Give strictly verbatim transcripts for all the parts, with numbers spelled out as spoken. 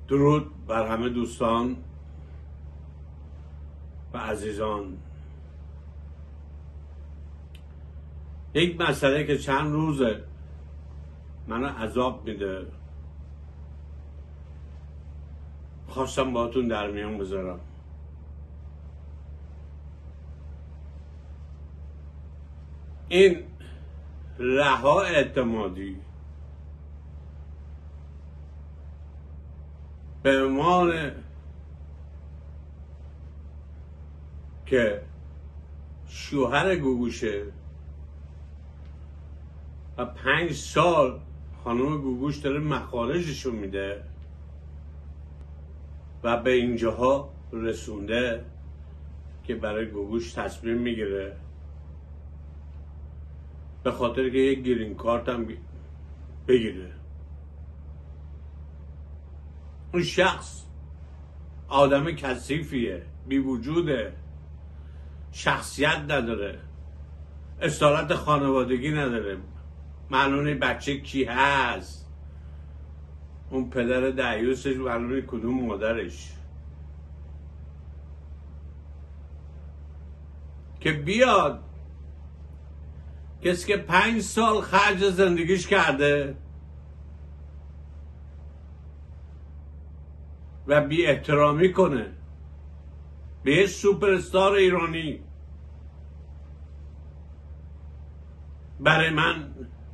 درود بر همه دوستان و عزیزان. یک مسئله که چند روزه منو عذاب میده، خواستم باهاتون در میان بذارم. این رها اعتمادی به عنوان که شوهر گوگوشه و پنج سال خانم گوگوش داره مخارجشو میده و به اینجاها رسونده که برای گوگوش تصمیم میگیره به خاطر که یک گرین کارت هم بگیره. اون شخص آدم کثیفیه، بی وجوده، شخصیت نداره، اصالت خانوادگی نداره، معلومه بچه کی هست، اون پدر دعیوسش معلومه کدوم مادرش، که بیاد کسی که پنج سال خرج زندگیش کرده و بی احترامی کنه به یه سوپر استار ایرانی. برای من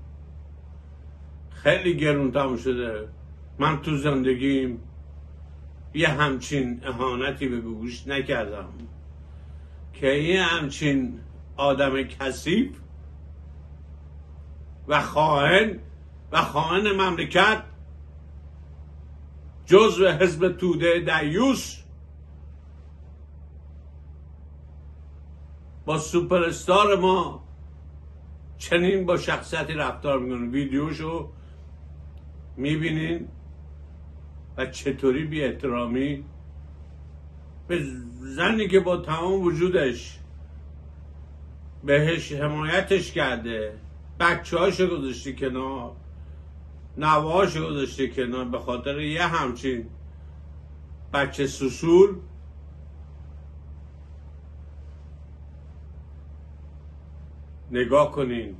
خیلی گرون تموم شده. من تو زندگیم یه همچین اهانتی به گوگوش نکردم که یه همچین آدم کثیف و خائن و خائن مملکت جزو حزب توده دعیوس با سوپر استار ما چنین با شخصیتی رفتار میکنه. ویدیوشو میبینین و چطوری بی احترامی به زنی که با تمام وجودش بهش حمایتش کرده، بچه هاشو گذاشته کنار، نوهاشو گذاشته کنار به خاطر یه همچین بچه سوسول. نگاه کنین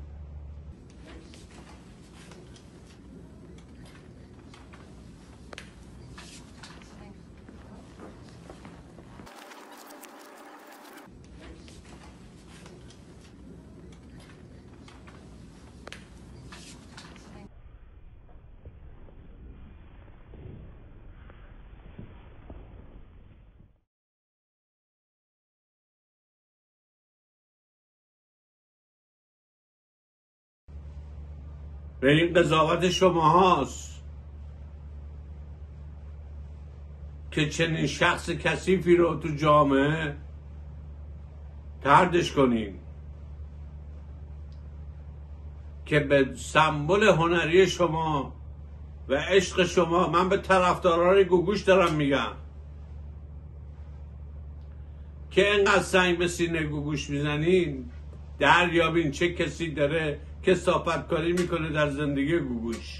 به این قضاوت شما هاست که چنین شخص کثیفی رو تو جامعه طردش کنین که به سمبل هنری شما و عشق شما، من به طرفداران گوگوش دارم میگم که اینقدر سنگ به سینه گوگوش میزنین، دریابین چه کسی داره کثافت کاری میکنه در زندگی گوگوش.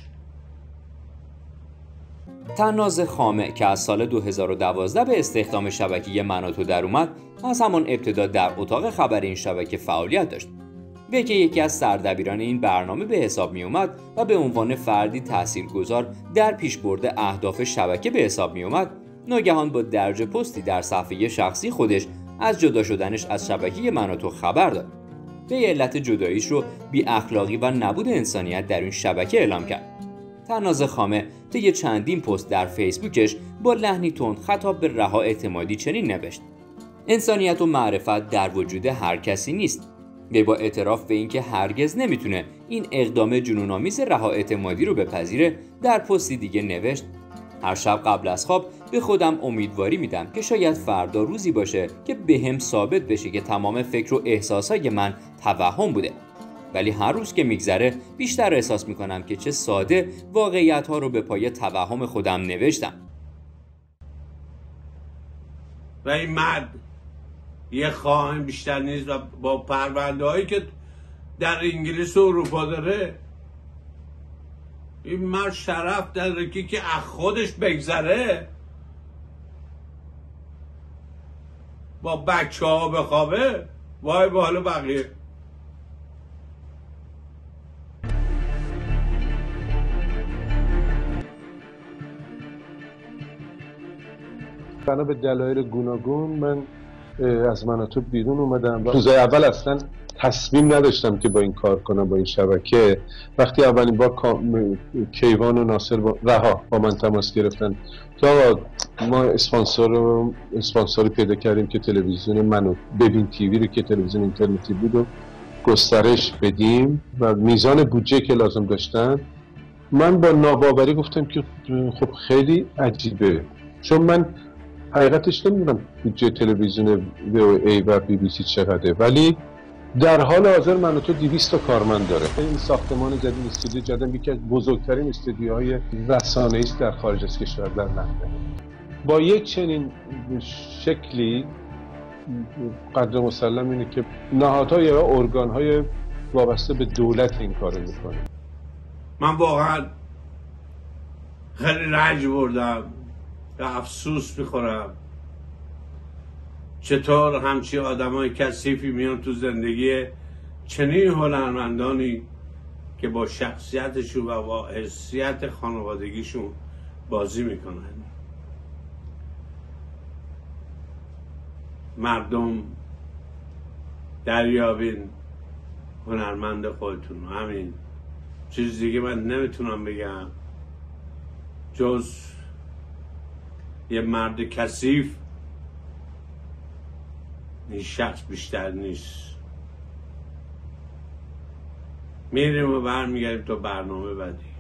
طناز خامه که از سال دو هزار و دوازده به استخدام شبکه مناتو در اومد، از همان ابتدا در اتاق خبر این شبکه فعالیت داشت. وی که یکی از سردبیران این برنامه به حساب می اومد و به عنوان فردی تاثیرگذار در پیشبرد اهداف شبکه به حساب می اومد، ناگهان با درج پستی در صفحه شخصی خودش از جدا شدنش از شبکه مناتو خبر داد. به علت جداییش رو بی اخلاقی و نبود انسانیت در این شبکه اعلام کرد. طناز خامه طی چندین پست در فیسبوکش با لحنی تند خطاب به رها اعتمادی چنین نوشت: انسانیت و معرفت در وجود هر کسی نیست. وی با اعتراف به اینکه هرگز نمیتونه این اقدام جنون‌آمیز رها اعتمادی رو بپذیره، در پستی دیگه نوشت: هر شب قبل از خواب به خودم امیدواری میدم که شاید فردا روزی باشه که بهم ثابت بشه که تمام فکر و احساسای من توهم بوده، ولی هر روز که میگذره بیشتر احساس میکنم که چه ساده واقعیت‌ها رو به پای توهم خودم نوشتم. و این مرد یه خائن بیشتر نیست و با پرونده هایی که در انگلیس و اروپا داره این مرد شرف داره که که از خودش بگذره با بچه ها بخوابه. وای به حال بقیه. بنا به دلایل گوناگون من از مناطق بیرون اومدم. روزای اول اصلا تصمیم نداشتم که با این کار کنم، با این شبکه. وقتی اولین بار کیوان و ناصر با رها با من تماس گرفتن که آقا ما اسپانسر اسپانسری پیدا کردیم که تلویزیون منو ببین تیوی رو که تلویزیون اینترنتی بود و گسترش بدیم و میزان بودجه که لازم داشتن، من با ناباوری گفتم که خب خیلی عجیبه، چون من حقیقتش نمیدونم بودجه تلویزیون وی او ای و بی بی سی چقدره، ولی در حال حاضر من و تو دویست تا کارمند داره. این ساختمان جدید، استودیو جدید، یکی از بزرگترین استودیوهای رسانه‌ای است در خارج از کشور، در لندن. با یک چنین شکلی قدر مسلم اینه که نهادهای و ارگان‌های وابسته به دولت این کارو میکنه. من واقعا خیلی رنج بردم و افسوس میخورم چطور همچی آدمای کثیفی میان تو زندگی چنین هنرمندانی که با شخصیتشون و با حیثیت خانوادگیشون بازی میکنن. مردم دریابین هنرمند خودتون. همین چیز دیگه من نمیتونم بگم جز یه مرد کثیف این شخص بیشتر نیست. میریم و برمیگردیم تا برنامه بعدی.